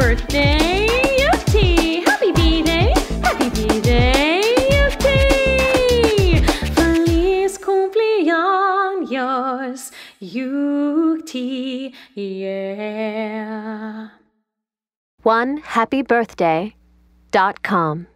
birthday, Yukti! Happy B-Day! Happy B-Day, Yukti! Feliz cumpleaños, Yukti, yeah. OneHappyBirthday.com